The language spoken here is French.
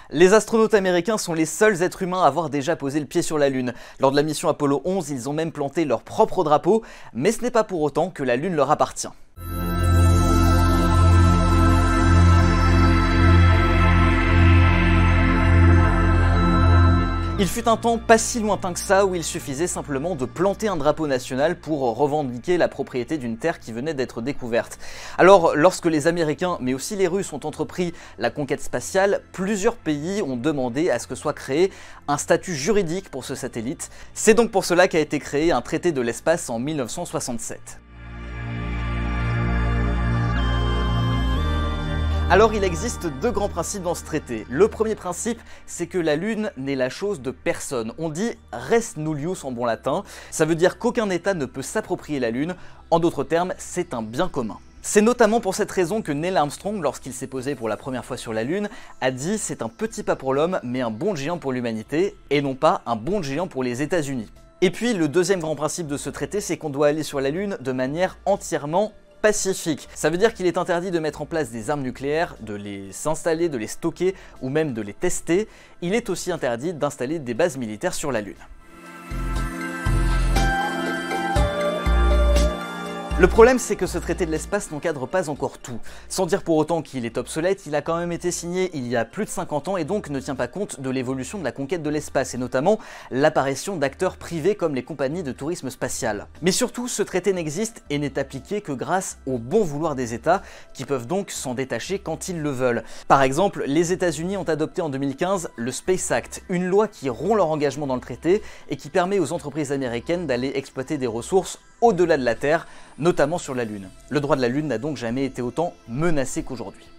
Les astronautes américains sont les seuls êtres humains à avoir déjà posé le pied sur la Lune. Lors de la mission Apollo 11, ils ont même planté leur propre drapeau, mais ce n'est pas pour autant que la Lune leur appartient. Il fut un temps pas si lointain que ça où il suffisait simplement de planter un drapeau national pour revendiquer la propriété d'une terre qui venait d'être découverte. Alors, lorsque les Américains, mais aussi les Russes ont entrepris la conquête spatiale, plusieurs pays ont demandé à ce que soit créé un statut juridique pour ce satellite. C'est donc pour cela qu'a été créé un traité de l'espace en 1967. Alors il existe deux grands principes dans ce traité. Le premier principe, c'est que la Lune n'est la chose de personne. On dit res nullius en bon latin, ça veut dire qu'aucun État ne peut s'approprier la Lune, en d'autres termes, c'est un bien commun. C'est notamment pour cette raison que Neil Armstrong, lorsqu'il s'est posé pour la première fois sur la Lune, a dit c'est un petit pas pour l'homme, mais un bond de géant pour l'humanité, et non pas un bond de géant pour les États-Unis. Et puis le deuxième grand principe de ce traité, c'est qu'on doit aller sur la Lune de manière entièrement pacifique. Ça veut dire qu'il est interdit de mettre en place des armes nucléaires, de les installer, de les stocker ou même de les tester. Il est aussi interdit d'installer des bases militaires sur la Lune. Le problème, c'est que ce traité de l'espace n'encadre pas encore tout. Sans dire pour autant qu'il est obsolète, il a quand même été signé il y a plus de 50 ans et donc ne tient pas compte de l'évolution de la conquête de l'espace et notamment l'apparition d'acteurs privés comme les compagnies de tourisme spatial. Mais surtout, ce traité n'existe et n'est appliqué que grâce au bon vouloir des États qui peuvent donc s'en détacher quand ils le veulent. Par exemple, les États-Unis ont adopté en 2015 le Space Act, une loi qui rompt leur engagement dans le traité et qui permet aux entreprises américaines d'aller exploiter des ressources au-delà de la Terre, notamment sur la Lune. Le droit de la Lune n'a donc jamais été autant menacé qu'aujourd'hui.